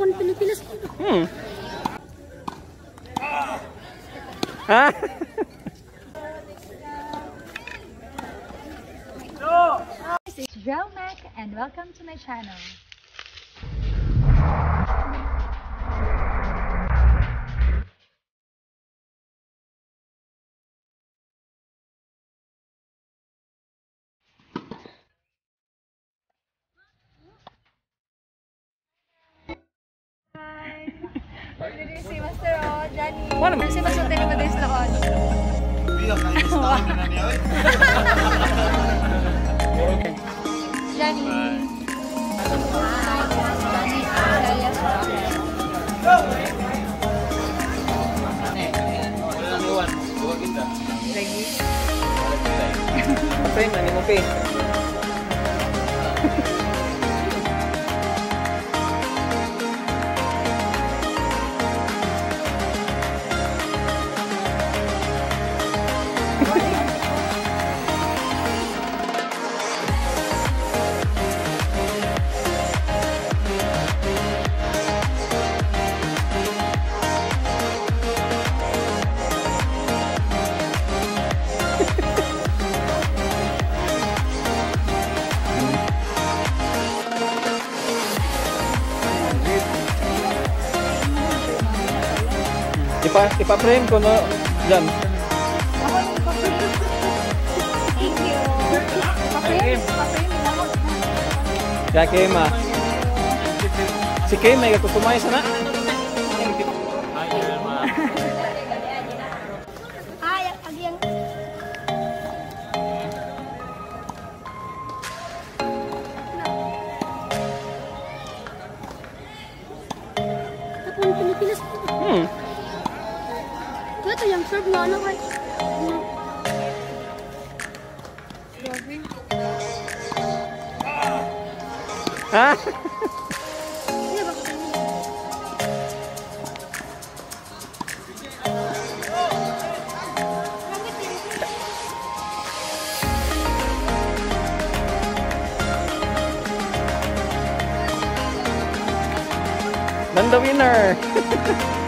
Tapon Pilipinas. Ha? This is Jelmac and welcome to my channel. Hi! Si Master O, Johnny. Si Master Teno mo din sa lakon. Bilang kayo sa lakon na niya. Johnny. Lagi. Pen, ano mo pen? Ipa-frame ko no dyan. Thank you. Kaya Kim ah. Si Kim may kukumay sana. Ay, agyang. Tapon Pilipinas. Ito yung serve na ano kay. Grabe. Ha? Hindi ba ko Dan the winner.